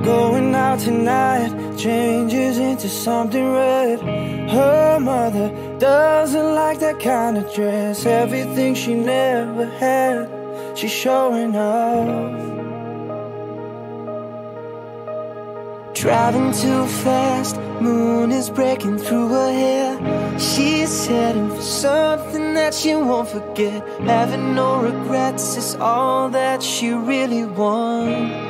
Going out tonight changes into something red. Her mother doesn't like that kind of dress. Everything she never had, she's showing off. Driving too fast, moon is breaking through her hair. She's heading for something that she won't forget. Having no regrets is all that she really wants.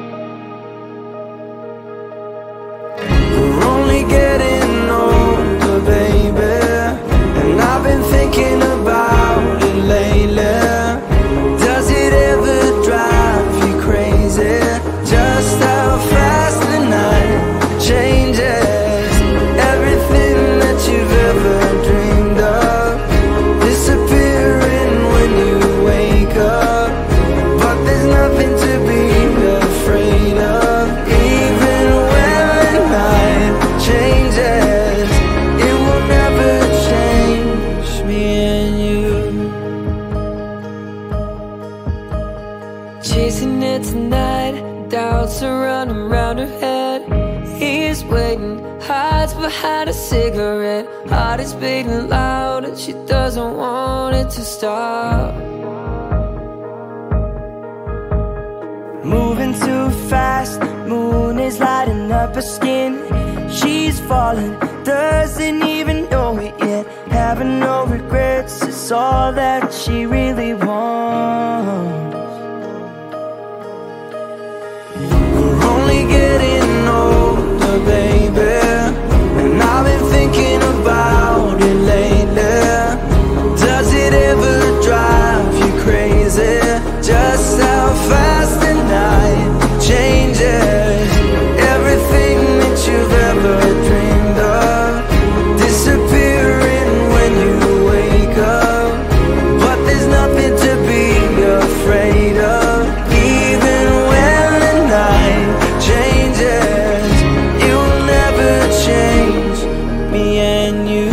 We're only getting older, baby, and I've been thinking about it lately. Does it ever drive you crazy? Just how fast the night changes. Everything that you've ever dreamed of disappearing when you wake up. But there's nothing to be afraid of. Even when the night changes, it will never change me and you. Chasing it tonight, doubts are running around her head. He's waiting, hides behind a cigarette. Heart is beating loud and she doesn't want it to stop. Moving too fast, moon is lighting up her skin. She's falling, doesn't even know it yet. Having no regrets is all that she really wants. We're only getting older, baby, and I've been thinking about it lately. Does it ever drive you crazy? Just how fast the night changes. Everything that you've ever dreamed of disappearing when you wake up. But there's nothing to be afraid of. Even when the night changes, it will never change me and you.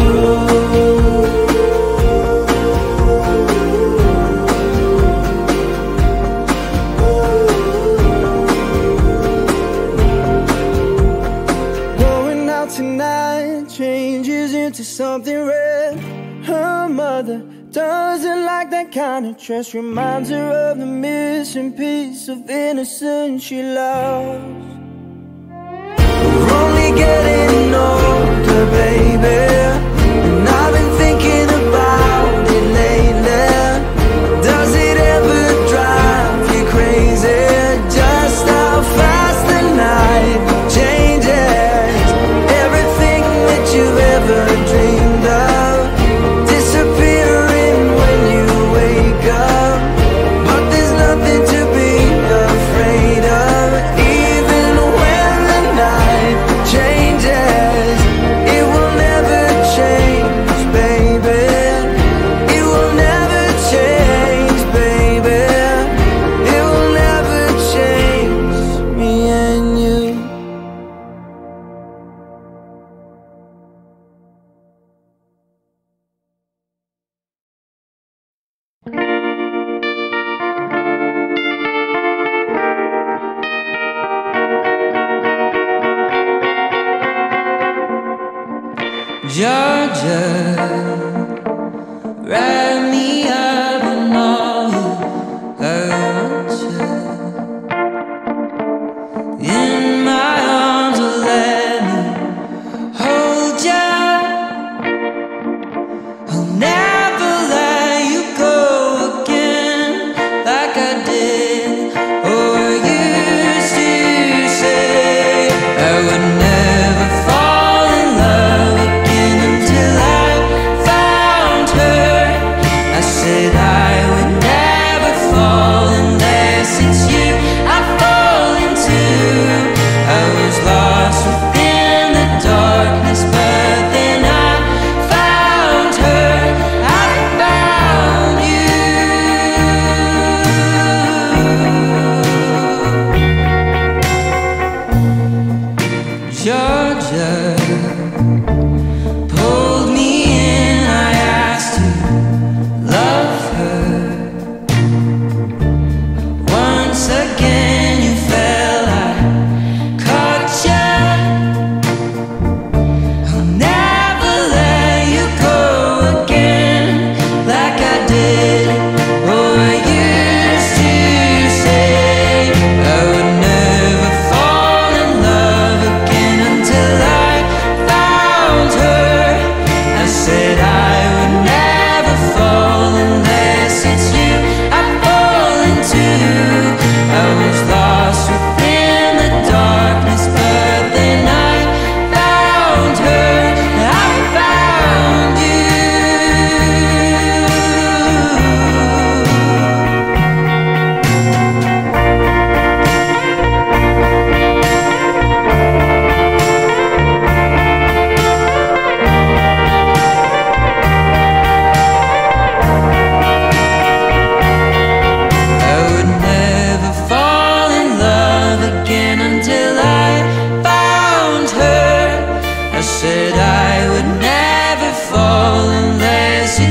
Going out tonight changes into something red. Her mother doesn't like that kind of dress. Reminds her of the missing piece of innocence she lost. We're only getting older, baby, and I've been thinking about it lately. Does it ever drive you crazy? Just how fast the night changes. Everything that you've ever dreamed of disappearing when you wake up. But there's nothing to be afraid of. Even when the night changes, it will never change.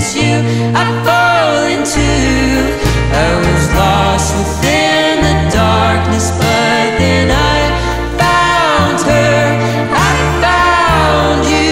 miss you, I'd fall into. I was lost within the darkness, but then I found her, I found you.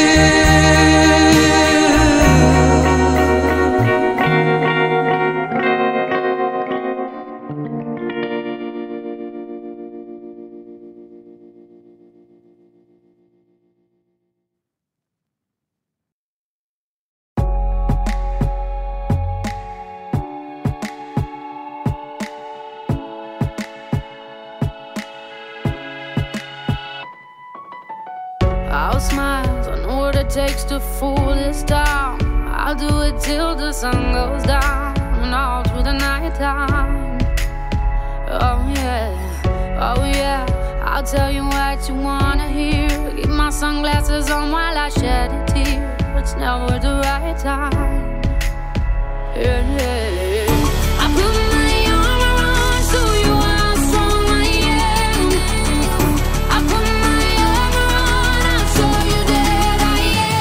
I'll smile, I know what it takes to fool this town. I'll do it till the sun goes down and all through the night time. Oh yeah, I'll tell you what you wanna hear. Keep my sunglasses on while I shed a tear. It's never the right time. Yeah. I put my arm around, show you how strong I am. I put my arm around, I'll show you that I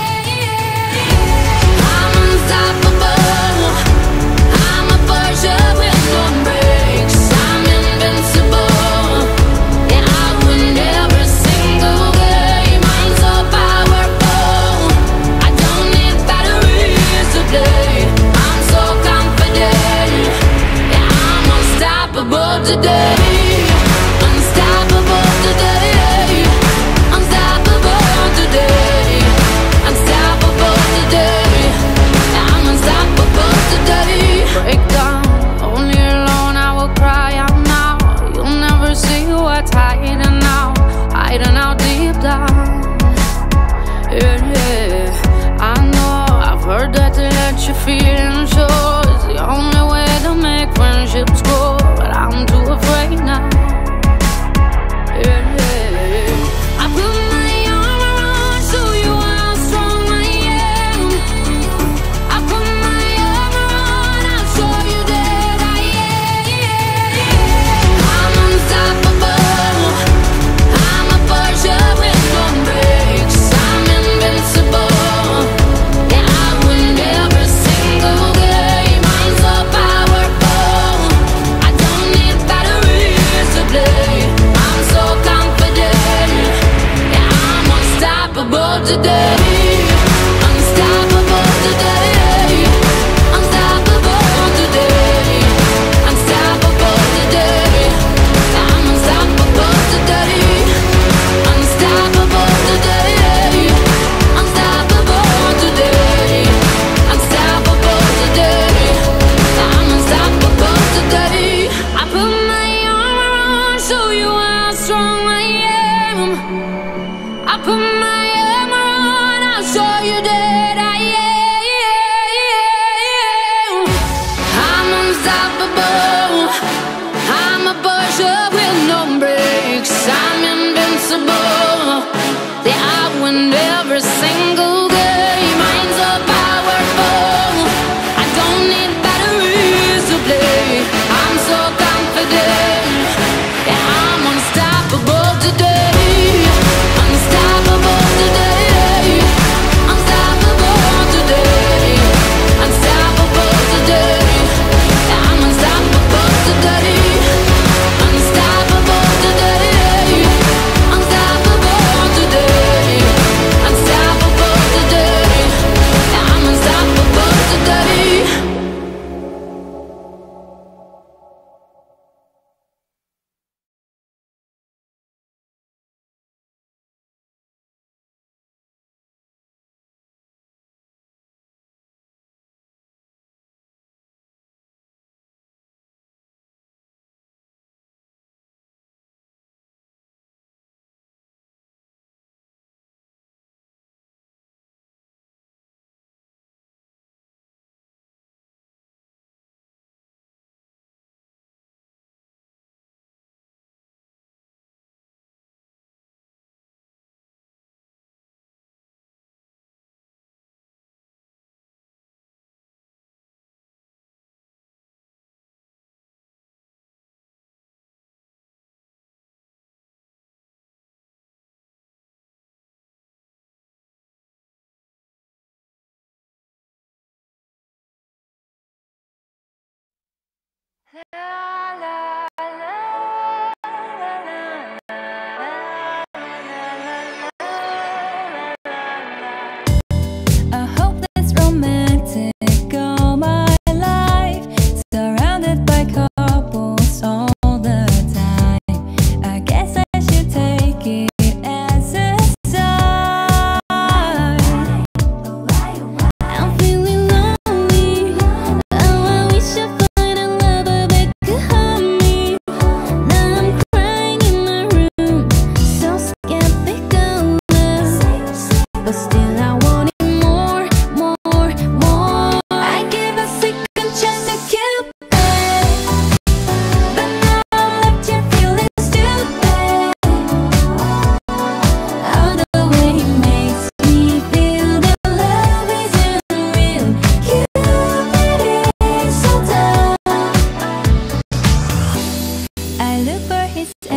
am. I'm unstoppable, I'm a Porsche with no brakes. I'm invincible, yeah, I win every single game. I'm so powerful, I don't need batteries today. I'm so confident, yeah, I'm unstoppable today. Unstoppable today. Unstoppable today. Unstoppable today. Yeah, I'm unstoppable today. Break down, only alone I will cry out now. You'll never see what's hiding out deep down. Yeah, I know, I've heard that to let your feelings show is the only way to make friendships grow, but I'm too afraid now. Yeah, I put my arm around, show you how strong I am. I put my arm around, I'll show you that I am. I'm unstoppable, I'm a Porsche with no brakes. I'm invincible, yeah, I win every single game. I'm so powerful, I don't need batteries I look for his